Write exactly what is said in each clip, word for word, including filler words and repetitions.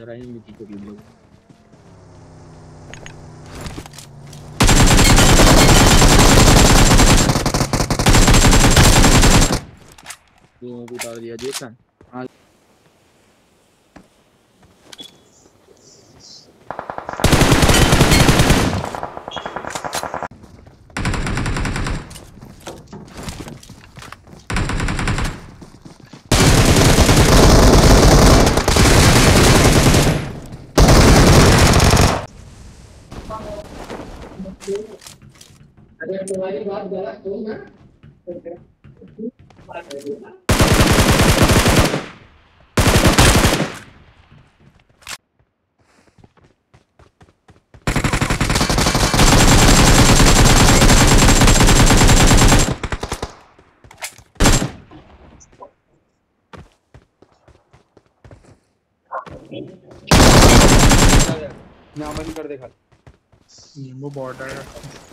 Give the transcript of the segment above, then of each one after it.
कराएंगे जी को वीडियो लोगों को उतार दिया देखा। हाँ अगर तुम्हारी बात गलत हो ना नामन कर देखा वो बॉर्डर है।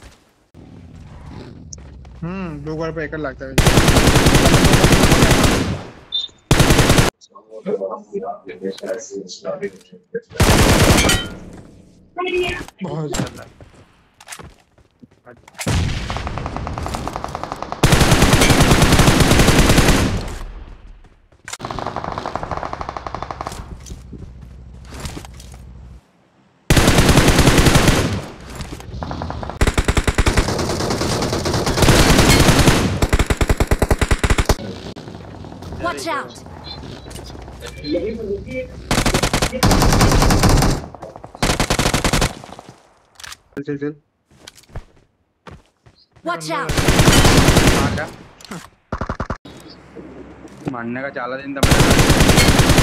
हम्म दो बार पे एकड़ लगता है। बहुत ज्यादा Watch out! चल चल Watch out! मारने का चाला दिन था